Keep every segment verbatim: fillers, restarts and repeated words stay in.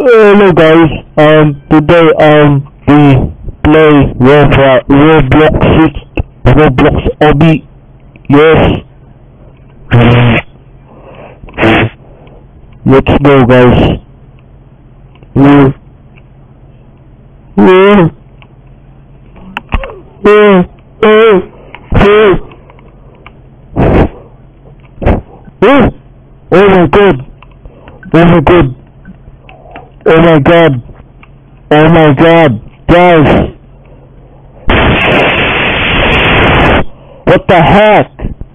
Hello guys, um, today, um, we play Roblox, Roblox, Roblox obby, yes. Let's go guys. Yeah. Yeah. Yeah. Yeah. Yeah. Oh my god. Oh my god. Oh my god. Oh my god. Guys. What the heck?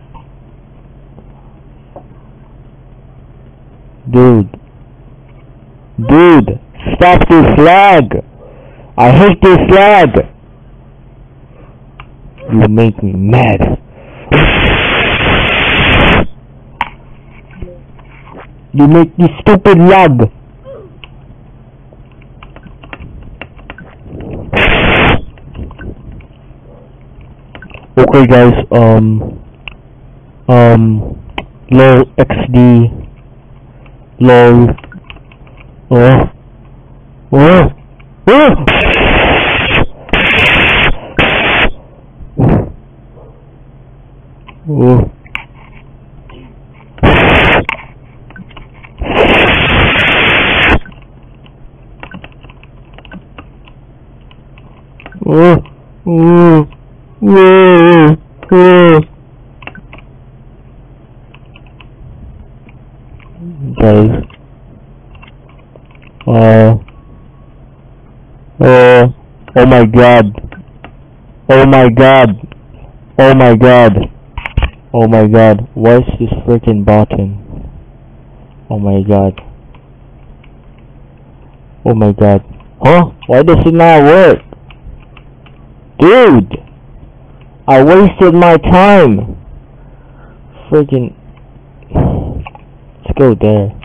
Dude. Dude. Stop this lag. I hate this lag. You make me mad. You make me stupid lag. Okay guys, um um lol xd lol oh oh oh oh oh oh oh oh guys, uh oh oh my god, oh my god, oh my god, oh my god, what's this freaking button? Oh my god, oh my god, huh? Why does it not work? Dude, I wasted my time. Freaking, let's go there.